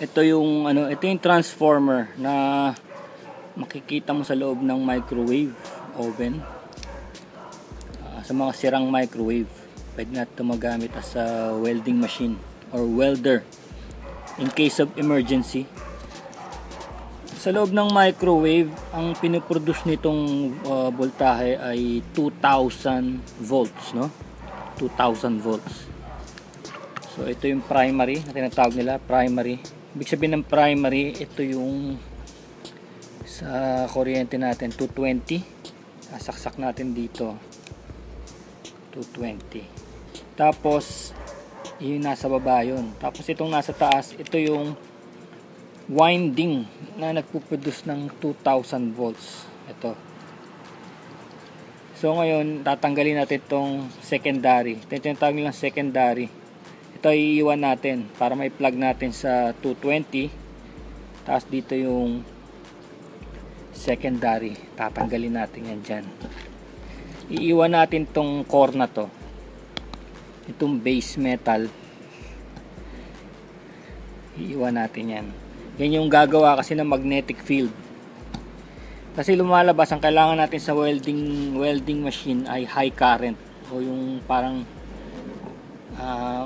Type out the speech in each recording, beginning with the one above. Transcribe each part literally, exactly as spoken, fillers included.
ito yung ano, ito yung transformer na makikita mo sa loob ng microwave oven. Uh, sa mga sirang microwave, pwede natin ito magamit as a welding machine or welder in case of emergency. Sa loob ng microwave, ang pinoproduce nitong uh, voltahe ay two thousand volts, no? two thousand volts. So ito yung primary na tinatawag nila, primary. Ibig sabihin ng primary, ito yung sa kuryente natin two twenty. Sasaksak natin dito two twenty. Tapos yung nasa baba yun. Tapos itong nasa taas, ito yung winding na nagpo-produce ng two thousand volts. Ito. So ngayon, tatanggalin natin itong secondary. Ito yung tinatawag nilang secondary. Ito ay iiwan natin para may plug natin sa two twenty. Tapos dito yung secondary. Tatanggalin natin yan dyan. Iiwan natin itong core na to. Itong base metal. Iiwan natin yan. Yan yung gagawa kasi ng magnetic field. Kasi lumalabas, ang kailangan natin sa welding welding machine ay high current. O yung parang uh,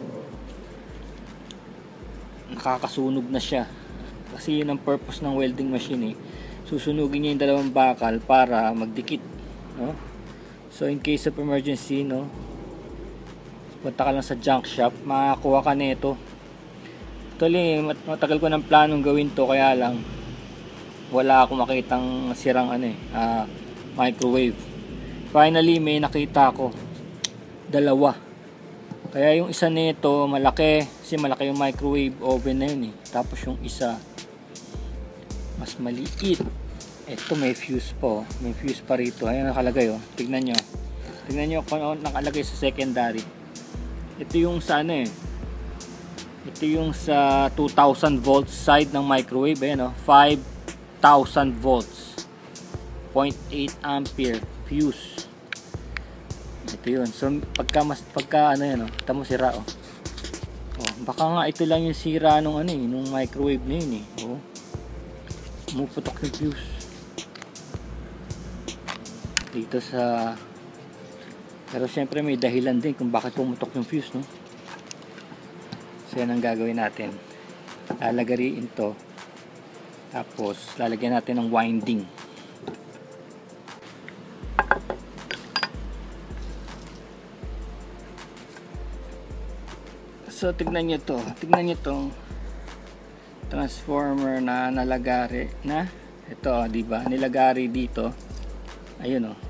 nakakasunog na siya. Kasi yun ang purpose ng welding machine eh. Susunugin niya yung dalawang bakal para magdikit, no? So in case of emergency, no, punta ka lang sa junk shop, makakuha ka nito. Actually, matagal ko ng planong gawin to, kaya lang wala akong makitang sirang ano eh, uh, microwave. Finally may nakita ako dalawa. Kaya yung isa nito malaki, kasi malaki yung microwave oven na yun eh. Tapos yung isa mas maliit. Ito may fuse po. May fuse pa rito. Ayan nakalagay oh. Tignan nyo. Tignan nyo kung ano nakalagay sa secondary. Ito yung sa ano eh. Ito yung sa two thousand volts side ng microwave. Ayan oh. five thousand volts. zero point eight ampere fuse. Ito yun. So pagka, mas, pagka ano yan oh. Kita mo sira oh. Oh. Baka nga ito lang yung sira nung ano eh. Nung microwave na yun eh. Oh. Pumuputok yung fuse dito sa, pero syempre may dahilan din kung bakit pumutok yung fuse, no? So yan ang gagawin natin, lalagariin to, tapos lalagyan natin ng winding. So tignan nyo to, tignan nyo tong transformer na nalagari na ito, di ba? Nilagari dito. Ayun oh.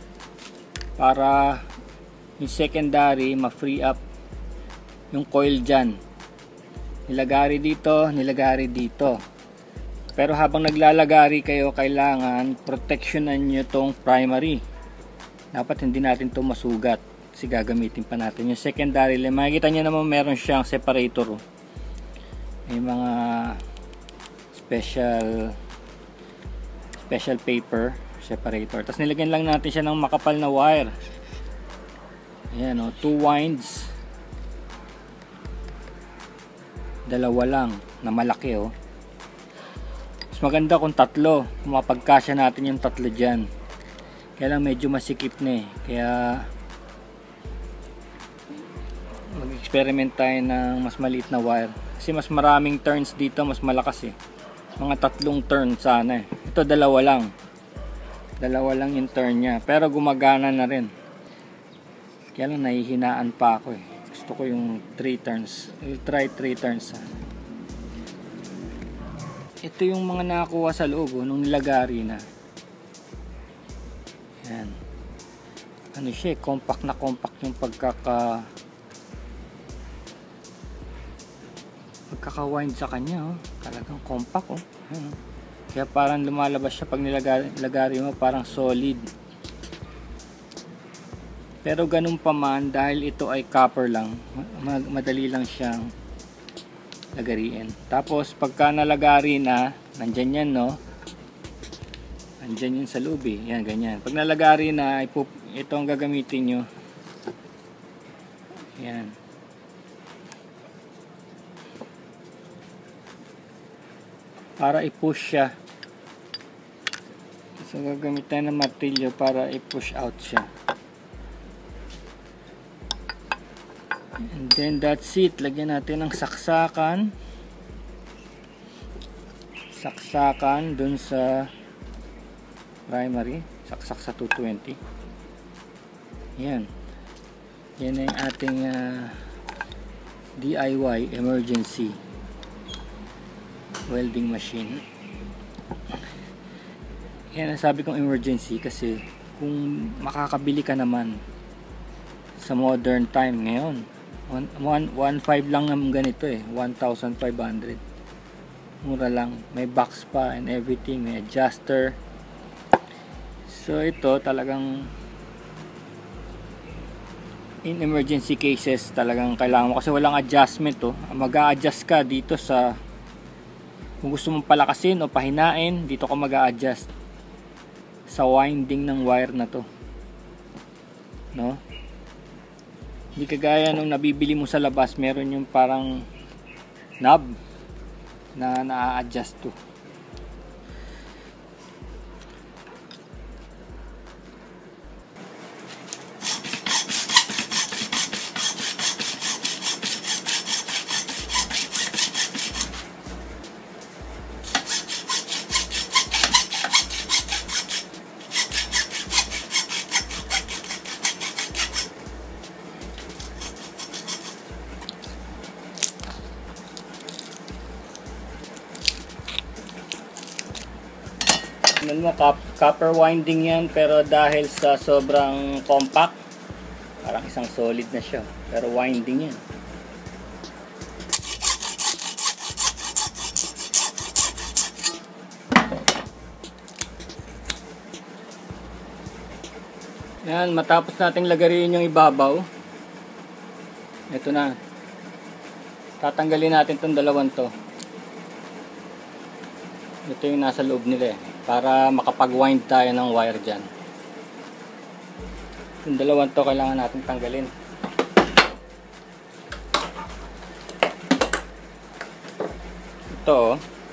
Para yung secondary ma-free up yung coil diyan. Nilagari dito, nilagari dito. Pero habang naglalagari kayo, kailangan protectionan niyo tong primary. Dapat hindi natin to masugat kasi gagamitin pa natin yung secondary. Makikita niyo naman meron siyang separator oh. May mga special special paper separator. Tapos nilagyan lang natin siya ng makapal na wire. Ayan o, two winds. Dalawa lang na malaki o. Mas maganda kung tatlo. Kung mapagkasya natin yung tatlo dyan. Kaya lang medyo masikip na eh. Kaya mag-experiment tayo ng mas maliit na wire. Kasi mas maraming turns dito, mas malakas eh. Mga tatlong turn sana eh. Ito dalawa lang. Dalawa lang yung turn niya. Pero gumagana na rin. Kaya lang nahihinaan pa ako eh. Gusto ko yung three turns. I'll try three turns. Ha. Ito yung mga nakakuha sa loob oh, nung nilagari na. Yan. Ano siya eh. Compact na compact yung pagkaka pagkaka-wind sa kanya oh. Talagang compact oh. Yan, oh. Kaya parang lumalabas siya pag nilagari mo, parang solid. Pero ganun pa man, dahil ito ay copper lang, madali lang siyang lagariin. Tapos pagka nalagari na, nandyan yan no, nandyan yun sa loob eh, yan ganyan. Pag nalagari na, ito ang gagamitin nyo. Yan. para i-push siya. So gagamit tayo ng martilyo para i-push out siya. And then that's it. Lagyan natin ng saksakan. Saksakan dun sa primary. Saksak sa two twenty. Yan. Yan na yung ating uh, D I Y emergency welding machine. Yan ang sabi kong emergency kasi kung makakabili ka naman sa modern time ngayon, one point five lang naman ganito eh, one thousand five hundred. Mura lang, may box pa and everything, may adjuster. So ito talagang in emergency cases talagang kailangan mo kasi walang adjustment to. Mag-a-adjust ka dito sa kung gusto mong palakasin o pahinain, dito ka mag-a-adjust sa winding ng wire na to, no? Hindi kagaya nung nabibili mo sa labas, meron yung parang knob na na-adjust to. Mo, copper winding yan, pero dahil sa sobrang compact, parang isang solid na siya, pero winding yan. Yan, matapos nating lagarin yung ibabaw, ito na, tatanggalin natin itong dalawang to. Ito yung nasa loob nila eh, para makapag-wind tayo ng wire dyan. Yung dalawang to kailangan natin tanggalin. Ito oh,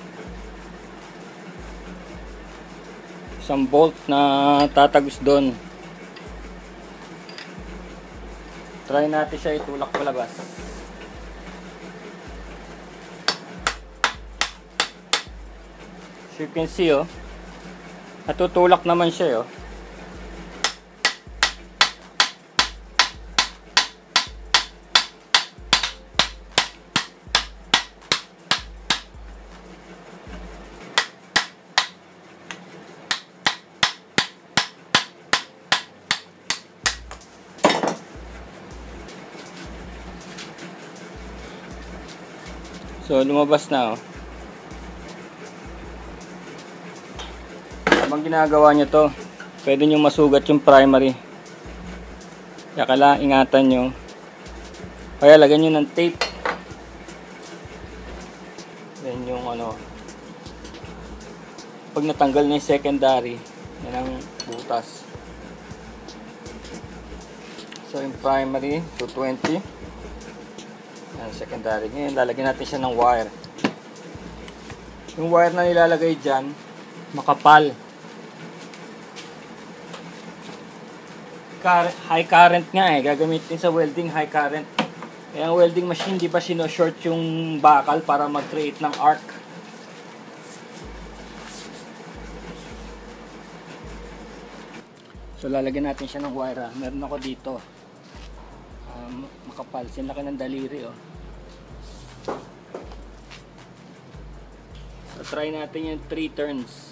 isang bolt na tatagos doon. Try natin siya itulak palabas. As you can see oh, natutulak naman siya oh. So lumabas na oh. Habang ginagawa nyo to, pwede nyo masugat yung primary. Kaya kailangan ingatan nyo. Kaya lagyan nyo ng tape. Then yung ano, pag natanggal na yung secondary, yan ang butas. So yung primary, two twenty. Yan secondary. Ngayon lalagyan natin siya ng wire. Yung wire na nilalagay dyan, makapal. High current nga eh, gagamitin sa welding high current. Kaya ang welding machine, di ba sino-short yung bakal para mag-create ng arc. So lalagyan natin siya ng wire. Meron ako dito um, makapal, sinlaki ng daliri oh. So try natin yung three turns.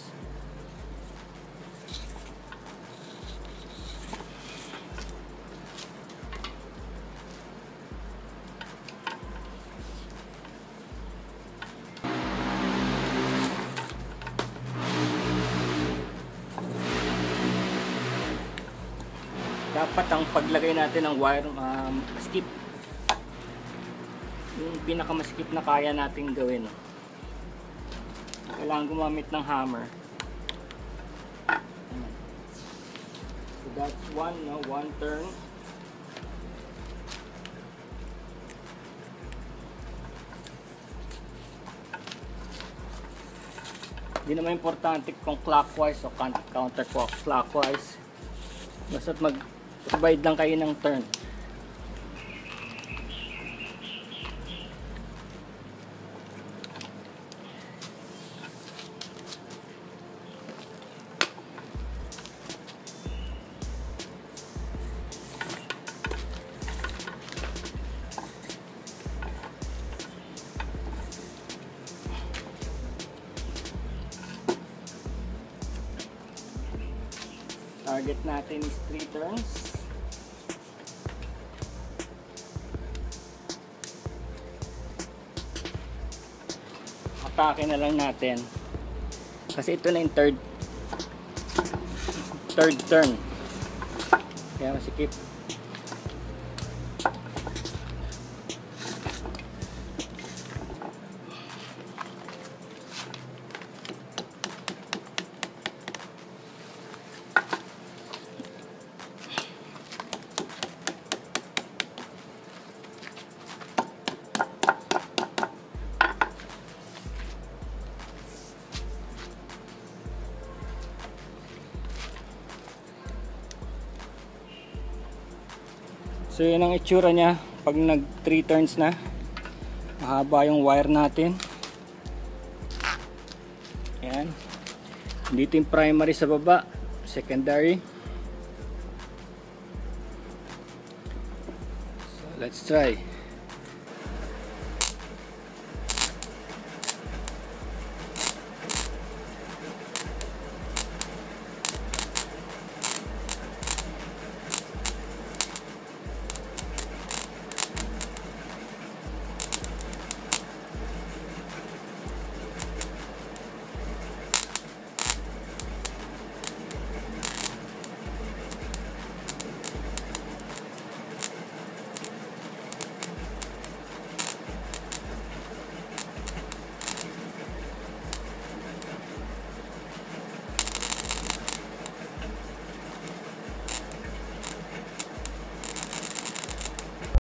Dapat ang paglagay natin ng wire um, skip, yung pinakamaskip na kaya nating gawin. Kailangan gumamit ng hammer. So that's one, no? One turn. Hindi naman importante kung clockwise o counterclockwise. Basta't mag-provide lang kayo ng turn. Target natin is three turns. Atake na lang natin. Kasi ito na yung third third turn. Kaya masikip. So yun ang itsura niya pag nag three turns na. Mahaba yung wire natin. Ayan. Dito yung primary sa baba, secondary. So let's try.